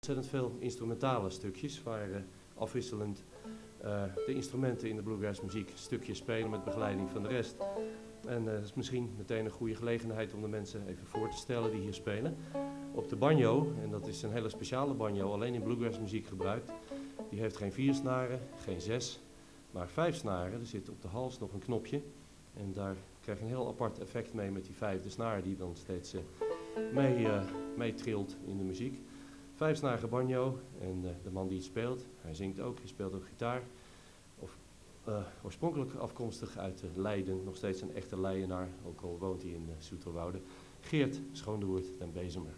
Ontzettend veel instrumentale stukjes waar afwisselend de instrumenten in de bluegrass muziek stukjes spelen met begeleiding van de rest. En dat is misschien meteen een goede gelegenheid om de mensen even voor te stellen die hier spelen. Op de banjo, en dat is een hele speciale banjo, alleen in bluegrass muziek gebruikt. Die heeft geen 4 snaren, geen 6, maar 5 snaren. Er zit op de hals nog een knopje. En daar krijg je een heel apart effect mee met die 5e snaar die dan steeds mee trilt in de muziek. 5-snarige banjo en de man die het speelt, hij zingt ook, hij speelt ook gitaar. Oorspronkelijk afkomstig uit Leiden, nog steeds een echte Leidenaar, ook al woont hij in Zoeterwoude. Geert Schoondewoerd den Bezemer.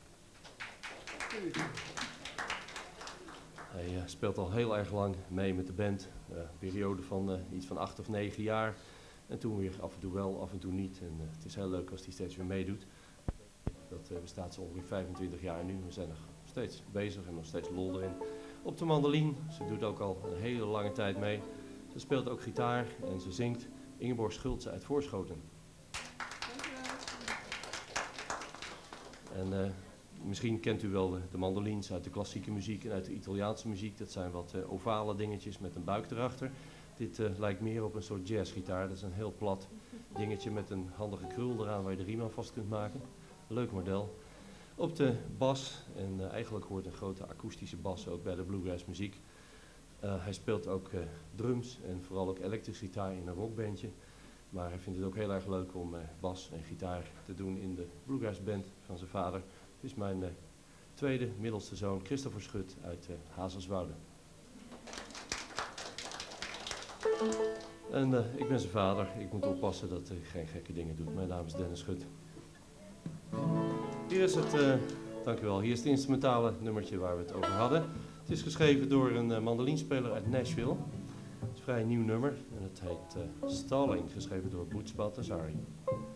Hij speelt al heel erg lang mee met de band, een periode van iets van 8 of 9 jaar. En toen weer af en toe wel, af en toe niet. En het is heel leuk als hij steeds weer meedoet. Dat bestaat zo ongeveer 25 jaar nu. We zijn nog steeds bezig en nog steeds lol erin. Op de mandoline, ze doet ook al een hele lange tijd mee. Ze speelt ook gitaar en ze zingt Ingeborg Schultze uit Voorschoten. En misschien kent u wel de mandolines uit de klassieke muziek en uit de Italiaanse muziek. Dat zijn wat ovale dingetjes met een buik erachter. Dit lijkt meer op een soort jazzgitaar. Dat is een heel plat dingetje met een handige krul eraan waar je de riem aan vast kunt maken. Leuk model. Op de bas, en eigenlijk hoort een grote akoestische bas ook bij de bluegrass muziek. Hij speelt ook drums en vooral ook elektrische gitaar in een rockbandje. Maar hij vindt het ook heel erg leuk om bas en gitaar te doen in de bluegrass band van zijn vader. Het is mijn tweede middelste zoon Christopher Schut uit Hazerswoude. En ik ben zijn vader. Ik moet oppassen dat hij geen gekke dingen doet. Mijn naam is Dennis Schut. Hier is het, dankjewel, hier is het instrumentale nummertje waar we het over hadden. Het is geschreven door een mandolinespeler uit Nashville. Het is een vrij nieuw nummer en het heet Stalling, geschreven door Boots Baltazari.